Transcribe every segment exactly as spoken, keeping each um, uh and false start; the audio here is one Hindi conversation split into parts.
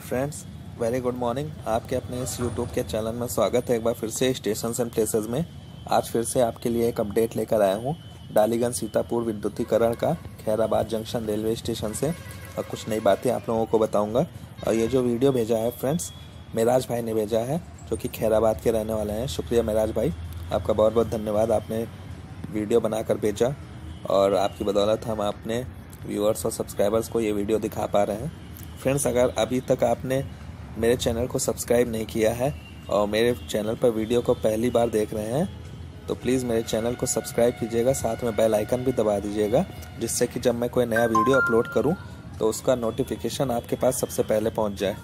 Friends, very good morning. आपके अपने इस यूट्यूब के चैनल में स्वागत है एक बार फिर से स्टेशन एंड प्लेसेस में। आज फिर से आपके लिए एक अपडेट लेकर आया हूँ डालीगंज सीतापुर विद्युतीकरण का, खैराबाद जंक्शन रेलवे स्टेशन से, और कुछ नई बातें आप लोगों को बताऊंगा। और ये जो वीडियो भेजा है फ्रेंड्स, मेराज भाई ने भेजा है, जो कि खैराबाद के रहने वाले हैं। शुक्रिया मेराज भाई, आपका बहुत बहुत धन्यवाद। आपने वीडियो बनाकर भेजा और आपकी बदौलत हम अपने व्यूअर्स और सब्सक्राइबर्स को ये वीडियो दिखा पा रहे हैं। फ्रेंड्स, अगर अभी तक आपने मेरे चैनल को सब्सक्राइब नहीं किया है और मेरे चैनल पर वीडियो को पहली बार देख रहे हैं तो प्लीज़ मेरे चैनल को सब्सक्राइब कीजिएगा, साथ में बेल आइकन भी दबा दीजिएगा, जिससे कि जब मैं कोई नया वीडियो अपलोड करूं तो उसका नोटिफिकेशन आपके पास सबसे पहले पहुंच जाए।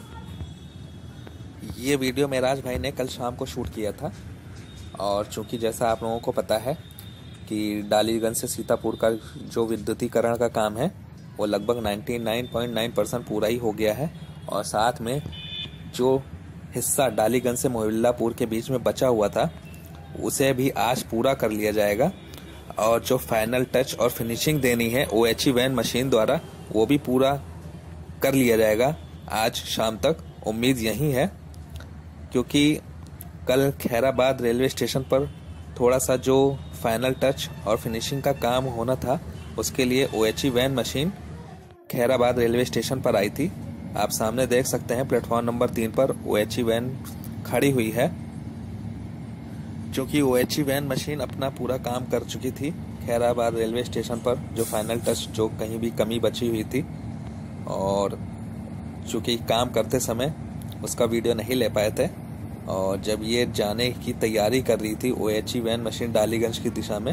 ये वीडियो मेराज भाई ने कल शाम को शूट किया था, और चूँकि जैसा आप लोगों को पता है कि डालीगंज से सीतापुर का जो विद्युतीकरण का काम है वो लगभग निन्यानवे पॉइंट नौ परसेंट पूरा ही हो गया है, और साथ में जो हिस्सा डालीगंज से मोहल्लापुर के बीच में बचा हुआ था उसे भी आज पूरा कर लिया जाएगा। और जो फाइनल टच और फिनिशिंग देनी है O H E van machine द्वारा, वो भी पूरा कर लिया जाएगा आज शाम तक। उम्मीद यही है, क्योंकि कल खैराबाद रेलवे स्टेशन पर थोड़ा सा जो फाइनल टच और फिनिशिंग का काम होना था, उसके लिए O H E van machine Khairabad railway station पर आई थी। आप सामने देख सकते हैं प्लेटफॉर्म नंबर तीन पर ओ एच ई वैन खड़ी हुई है। क्योंकि O H E van machine अपना पूरा काम कर चुकी थी खैराबाद रेलवे स्टेशन पर, जो फाइनल टच जो कहीं भी कमी बची हुई थी, और चूँकि काम करते समय उसका वीडियो नहीं ले पाए थे, और जब ये जाने की तैयारी कर रही थी O H E van machine Daliganj की दिशा में,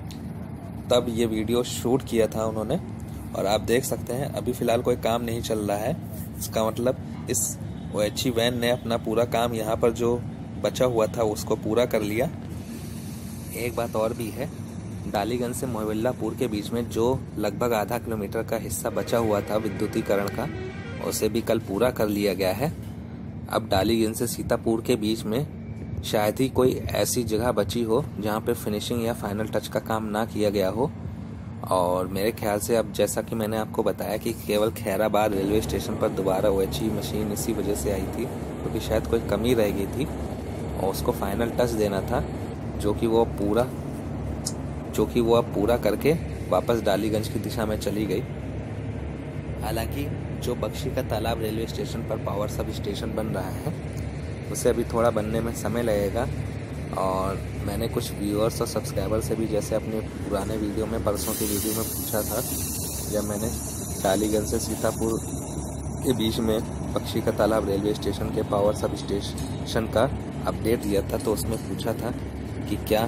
तब ये वीडियो शूट किया था उन्होंने। और आप देख सकते हैं अभी फ़िलहाल कोई काम नहीं चल रहा है। इसका मतलब इस ओ एच ई वैन ने अपना पूरा काम यहाँ पर जो बचा हुआ था उसको पूरा कर लिया। एक बात और भी है, डालीगंज से मोहल्लापुर के बीच में जो लगभग आधा किलोमीटर का हिस्सा बचा हुआ था विद्युतीकरण का, उसे भी कल पूरा कर लिया गया है। अब डालीगंज से सीतापुर के बीच में शायद ही कोई ऐसी जगह बची हो जहाँ पे फिनिशिंग या फाइनल टच का काम ना किया गया हो। और मेरे ख्याल से अब जैसा कि मैंने आपको बताया कि केवल खैराबाद रेलवे स्टेशन पर दोबारा ओ एच ई मशीन इसी वजह से आई थी, क्योंकि तो शायद कोई कमी रह गई थी और उसको फाइनल टच देना था, जो कि वो पूरा जो कि वो अब पूरा करके वापस डालीगंज की दिशा में चली गई। हालांकि जो बख्शी का तालाब रेलवे स्टेशन पर पावर सब स्टेशन बन रहा है, उसे अभी थोड़ा बनने में समय लगेगा। और मैंने कुछ व्यूअर्स और सब्सक्राइबर से भी, जैसे अपने पुराने वीडियो में, परसों की वीडियो में पूछा था, जब मैंने डालीगंज से सीतापुर के बीच में बख्शी का तालाब रेलवे स्टेशन के पावर सब स्टेशन का अपडेट दिया था, तो उसमें पूछा था कि क्या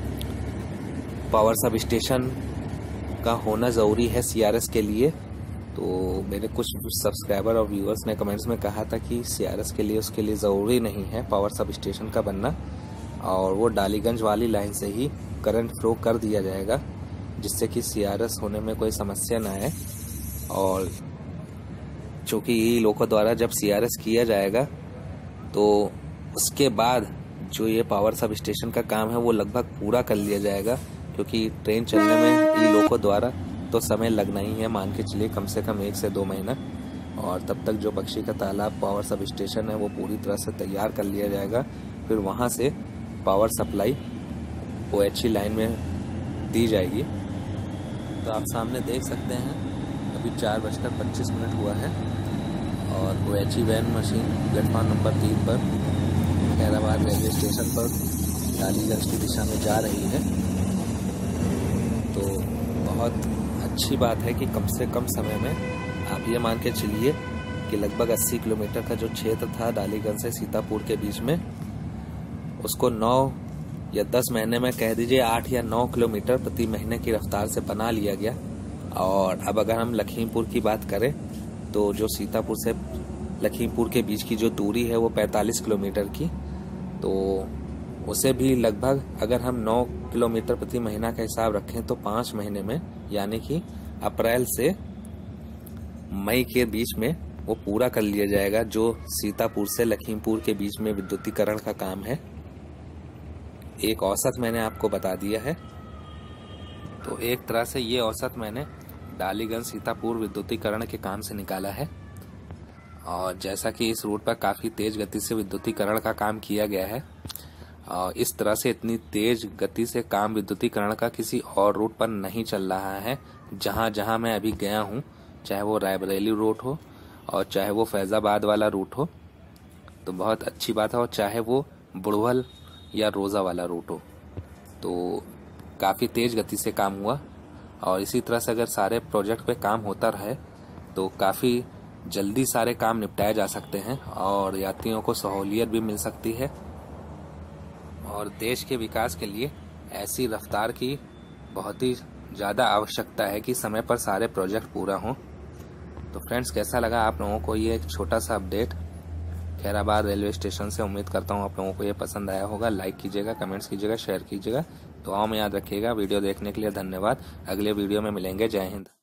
पावर सब स्टेशन का होना ज़रूरी है सी आर एस के लिए। तो मेरे कुछ सब्सक्राइबर और व्यूअर्स ने कमेंट्स में कहा था कि सी आर एस के लिए उसके लिए ज़रूरी नहीं है पावर सब स्टेशन का बनना, और वो डालीगंज वाली लाइन से ही करंट फ्लो कर दिया जाएगा, जिससे कि सी आर एस होने में कोई समस्या ना आए। और चूँकि ई लोगों द्वारा जब सी आर एस किया जाएगा तो उसके बाद जो ये पावर सब स्टेशन का काम है वो लगभग पूरा कर लिया जाएगा, क्योंकि ट्रेन चलने में ई लोगों द्वारा तो समय लगना ही है, मान के चलिए कम से कम एक से दो महीना। और तब तक जो बख्शी का तालाब पावर सब स्टेशन है वो पूरी तरह से तैयार कर लिया जाएगा। फिर वहाँ से power supply O H E line में दी जाएगी। तो आप सामने देख सकते हैं अभी चार बजकर पच्चीस मिनट हुआ है, और O H E van machine platform number तीन पर खैराबाद रेलवे स्टेशन पर डालीगंज की दिशा में जा रही है। तो बहुत अच्छी बात है कि कम से कम समय में, आप ये मान के चलिए कि लगभग अस्सी किलोमीटर का जो क्षेत्र था डालीगंज से सीतापुर के बीच में, उसको नौ या दस महीने में, कह दीजिए आठ या नौ किलोमीटर प्रति महीने की रफ्तार से बना लिया गया। और अब अगर हम लखीमपुर की बात करें तो जो सीतापुर से लखीमपुर के बीच की जो दूरी है वो पैंतालीस किलोमीटर की, तो उसे भी लगभग अगर हम नौ किलोमीटर प्रति महीना का हिसाब रखें तो पाँच महीने में, यानी कि अप्रैल से मई के बीच में वो पूरा कर लिया जाएगा, जो सीतापुर से लखीमपुर के बीच में विद्युतीकरण का काम है। एक औसत मैंने आपको बता दिया है। तो एक तरह से ये औसत मैंने डालीगंज सीतापुर विद्युतीकरण के काम से निकाला है। और जैसा कि इस रूट पर काफ़ी तेज गति से विद्युतीकरण का काम किया गया है, और इस तरह से इतनी तेज गति से काम विद्युतीकरण का किसी और रूट पर नहीं चल रहा है। जहाँ जहाँ मैं अभी गया हूँ, चाहे वो रायबरेली रूट हो और चाहे वो फैज़ाबाद वाला रूट हो, तो बहुत अच्छी बात है, और चाहे वो बुढ़वल या रोज़ा वाला रूट हो, तो काफ़ी तेज गति से काम हुआ। और इसी तरह से अगर सारे प्रोजेक्ट पे काम होता रहे तो काफ़ी जल्दी सारे काम निपटाए जा सकते हैं और यात्रियों को सहूलियत भी मिल सकती है। और देश के विकास के लिए ऐसी रफ्तार की बहुत ही ज़्यादा आवश्यकता है कि समय पर सारे प्रोजेक्ट पूरा हों। तो फ्रेंड्स, कैसा लगा आप लोगों को ये एक छोटा सा अपडेट खैराबाद रेलवे स्टेशन से? उम्मीद करता हूँ आप लोगों को ये पसंद आया होगा। लाइक कीजिएगा, कमेंट्स कीजिएगा, शेयर कीजिएगा। दुआओं में याद रखिएगा। वीडियो देखने के लिए धन्यवाद। अगले वीडियो में मिलेंगे। जय हिंद।